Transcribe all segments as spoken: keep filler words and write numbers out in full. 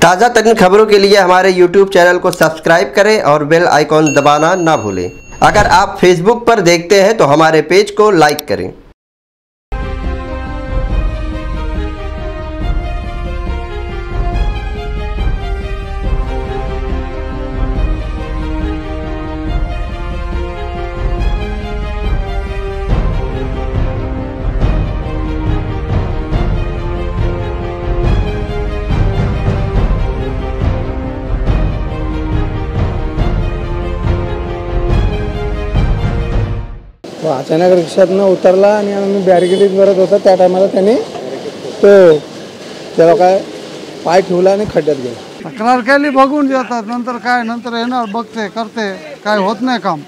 ताज़ा तरीन खबरों के लिए हमारे यूट्यूब चैनल को सब्सक्राइब करें और बेल आइकॉन दबाना ना भूलें। अगर आप फेसबुक पर देखते हैं तो हमारे पेज को लाइक करें। तो अचानक रिक्षातनं उतरला आणि आम्ही बॅरिकेडिंग करत होता त्या टायमाला त्यांनी तो त्याला काय पाय ठेवला आणि खड्ड्यात गेला। तक्रार केली, बघून जातात, नंतर काय नंतर येणार, बघते करते, काय होत नाही काम।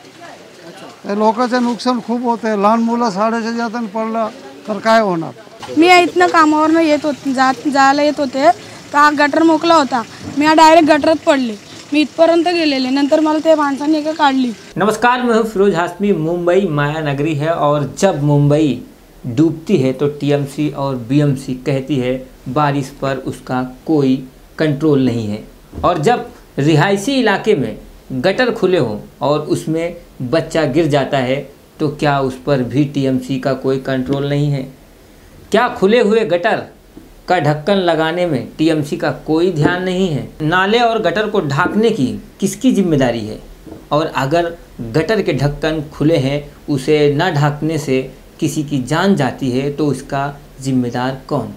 ते लोकांचे नुकसान खूप होते, लहान मुलं शाळेच्या जाताना पडलं तर काय होणार। मी इथनं कामावरनं येत होते, जात जायला येत होते तर हा गटर मोकला होता, मी डायरेक्ट गटरात पडले, मी इथपर्यंत गेलेले, नंतर मला ते माणसाने एक काढली। नमस्कार, मैं हूँ फिरोज हाशमी। मुंबई माया नगरी है और जब मुंबई डूबती है तो टीएमसी और बीएमसी कहती है बारिश पर उसका कोई कंट्रोल नहीं है, और जब रिहायशी इलाके में गटर खुले हों और उसमें बच्चा गिर जाता है तो क्या उस पर भी टीएमसी का कोई कंट्रोल नहीं है? क्या खुले हुए गटर का ढक्कन लगाने में टीएमसी का कोई ध्यान नहीं है? नाले और गटर को ढांकने की किसकी जिम्मेदारी है? और अगर गटर के ढक्कन खुले हैं, उसे न ढांकने से किसी की जान जाती है तो उसका जिम्मेदार कौन?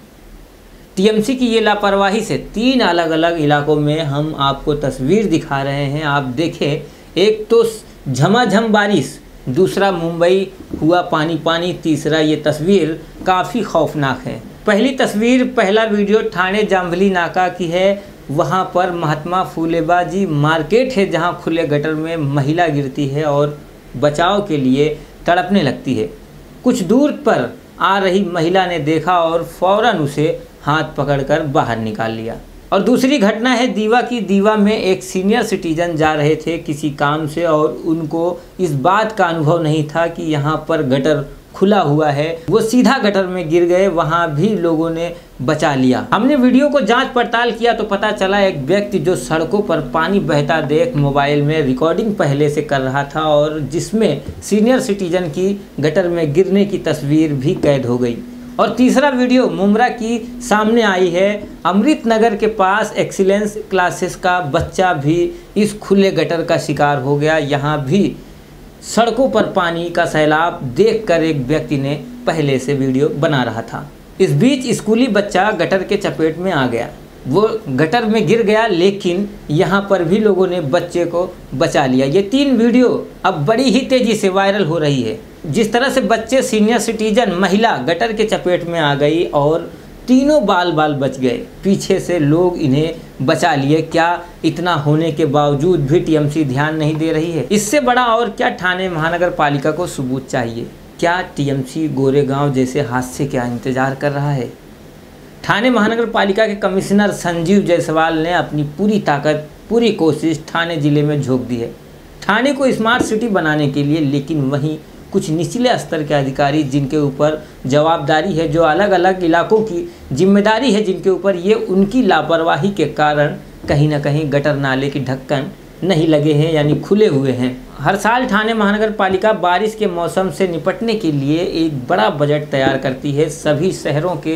टीएमसी की ये लापरवाही से तीन अलग अलग इलाकों में हम आपको तस्वीर दिखा रहे हैं। आप देखें, एक तो झमाझम बारिश, दूसरा मुंबई हुआ पानी पानी, तीसरा ये तस्वीर काफ़ी खौफनाक है। पहली तस्वीर, पहला वीडियो ठाणे जांभली नाका की है। वहाँ पर महात्मा फूलेबाजी मार्केट है जहाँ खुले गटर में महिला गिरती है और बचाव के लिए तड़पने लगती है। कुछ दूर पर आ रही महिला ने देखा और फौरन उसे हाथ पकड़कर बाहर निकाल लिया। और दूसरी घटना है दीवा की। दीवा में एक सीनियर सिटीजन जा रहे थे किसी काम से और उनको इस बात का अनुभव नहीं था कि यहाँ पर गटर खुला हुआ है, वो सीधा गटर में गिर गए, वहाँ भी लोगों ने बचा लिया। हमने वीडियो को जांच पड़ताल किया तो पता चला एक व्यक्ति जो सड़कों पर पानी बहता देख मोबाइल में रिकॉर्डिंग पहले से कर रहा था और जिसमें सीनियर सिटीजन की गटर में गिरने की तस्वीर भी कैद हो गई। और तीसरा वीडियो मुमरा की सामने आई है। अमृत नगर के पास एक्सीलेंस क्लासेस का बच्चा भी इस खुले गटर का शिकार हो गया। यहाँ भी सड़कों पर पानी का सैलाब देखकर एक व्यक्ति ने पहले से वीडियो बना रहा था। इस बीच स्कूली बच्चा गटर के चपेट में आ गया, वो गटर में गिर गया, लेकिन यहाँ पर भी लोगों ने बच्चे को बचा लिया। ये तीन वीडियो अब बड़ी ही तेज़ी से वायरल हो रही है। जिस तरह से बच्चे, सीनियर सिटीजन, महिला गटर के चपेट में आ गई और तीनों बाल बाल बच गए, पीछे से लोग इन्हें बचा लिए। क्या इतना होने के बावजूद भी टीएमसी ध्यान नहीं दे रही है? इससे बड़ा और क्या ठाणे महानगर पालिका को सबूत चाहिए? क्या टीएमसी गोरेगांव जैसे हादसे का इंतजार कर रहा है? ठाणे महानगर पालिका के कमिश्नर संजीव जायसवाल ने अपनी पूरी ताकत, पूरी कोशिश ठाणे जिले में झोंक दी है ठाणे को स्मार्ट सिटी बनाने के लिए, लेकिन वहीं कुछ निचले स्तर के अधिकारी जिनके ऊपर जवाबदारी है, जो अलग अलग इलाकों की जिम्मेदारी है जिनके ऊपर, ये उनकी लापरवाही के कारण कहीं ना कहीं गटर नाले की ढक्कन नहीं लगे हैं, यानी खुले हुए हैं। हर साल ठाणे महानगर पालिका बारिश के मौसम से निपटने के लिए एक बड़ा बजट तैयार करती है सभी शहरों के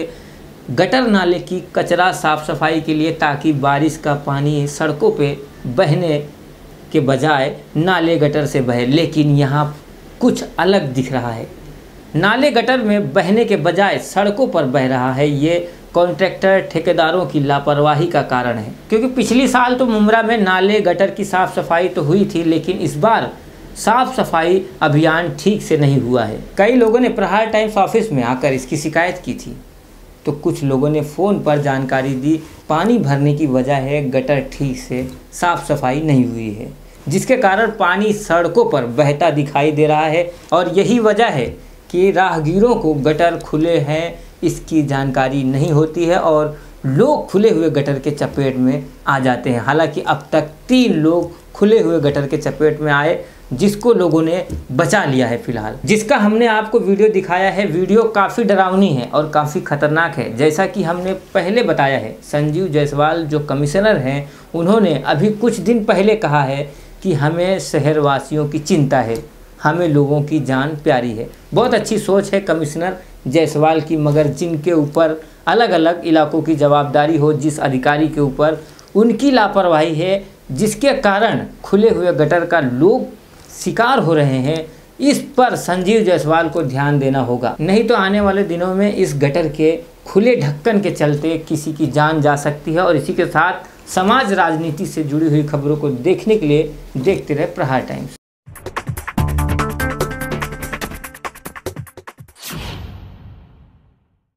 गटर नाले की कचरा साफ सफाई के लिए, ताकि बारिश का पानी सड़कों पे बहने के बजाय नाले गटर से बहे। लेकिन यहाँ कुछ अलग दिख रहा है, नाले गटर में बहने के बजाय सड़कों पर बह रहा है। ये कॉन्ट्रैक्टर ठेकेदारों की लापरवाही का कारण है, क्योंकि पिछली साल तो मुमरा में नाले गटर की साफ़ सफाई तो हुई थी, लेकिन इस बार साफ़ सफाई अभियान ठीक से नहीं हुआ है। कई लोगों ने प्रहार टाइम्स ऑफिस में आकर इसकी शिकायत की थी, तो कुछ लोगों ने फ़ोन पर जानकारी दी पानी भरने की वजह है गटर ठीक से साफ़ सफाई नहीं हुई है, जिसके कारण पानी सड़कों पर बहता दिखाई दे रहा है। और यही वजह है कि राहगीरों को गटर खुले हैं इसकी जानकारी नहीं होती है और लोग खुले हुए गटर के चपेट में आ जाते हैं। हालांकि अब तक तीन लोग खुले हुए गटर के चपेट में आए, जिसको लोगों ने बचा लिया है फिलहाल, जिसका हमने आपको वीडियो दिखाया है। वीडियो काफ़ी डरावनी है और काफ़ी खतरनाक है। जैसा कि हमने पहले बताया है, संजीव जायसवाल जो कमिश्नर हैं, उन्होंने अभी कुछ दिन पहले कहा है कि हमें शहरवासियों की चिंता है, हमें लोगों की जान प्यारी है। बहुत अच्छी सोच है कमिश्नर जायसवाल की, मगर जिनके ऊपर अलग अलग इलाकों की जवाबदारी हो, जिस अधिकारी के ऊपर उनकी लापरवाही है, जिसके कारण खुले हुए गटर का लोग शिकार हो रहे हैं, इस पर संजीव जायसवाल को ध्यान देना होगा। नहीं तो आने वाले दिनों में इस गटर के खुले ढक्कन के चलते किसी की जान जा सकती है। और इसी के साथ समाज राजनीति से जुड़ी हुई खबरों को देखने के लिए देखते रहे प्रहार टाइम्स।